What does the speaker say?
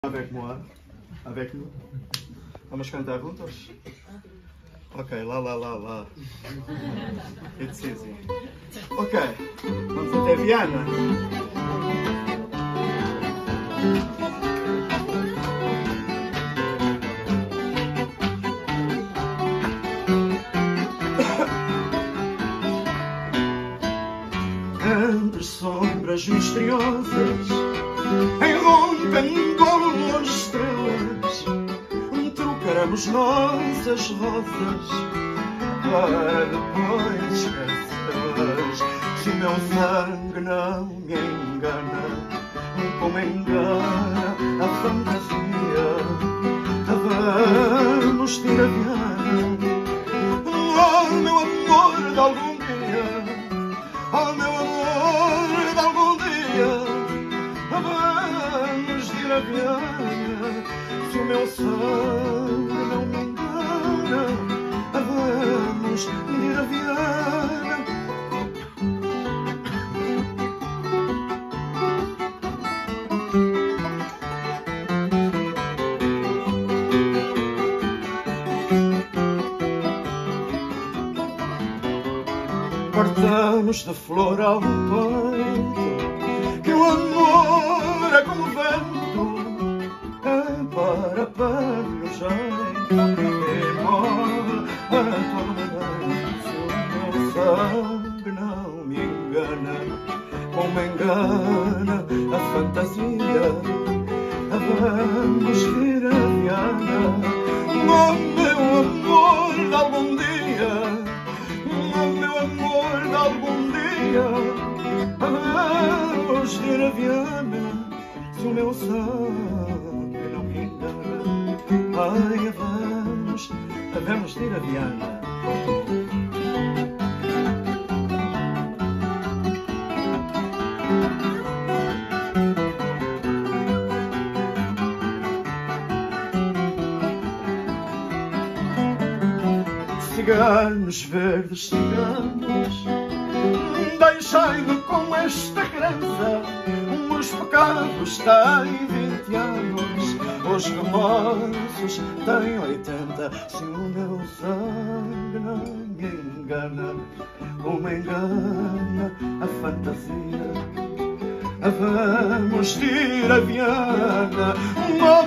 Avec moi, avec nous. Vamos cantar juntos? Ok, lá. It's easy. Ok, vamos até Viana. Entre sombras misteriosas, enrompendo longe estrelas, trocaremos nossas rosas para depois esquecê-las. Se o meu sangue não me engana, como engana a fantasia, vamos ter a Viana. Oh, meu amor de algum dia, oh, meu amor de algum dia, vamos ter a Viana. Se o meu sangue não me engana, vamos ir a Viana. Partamos de flor ao peito, que o amor é como vento, para o jeito, e morre a todo momento. Se o meu sangue não me engana, como engana a fantasia, vamos ir a Viana. Oh, meu amor de algum dia, oh, meu amor de algum dia, vamos ir a Viana. Se o meu sangue não me engana, ai, vamos ir a Viana. Ciganos, verdes ciganos, deixai-me com esta crença. Os pecados têm 20 anos, os remorsos têm 80. Se o meu sangue não me engana, como engana a fantasia, vamos ir a Viana.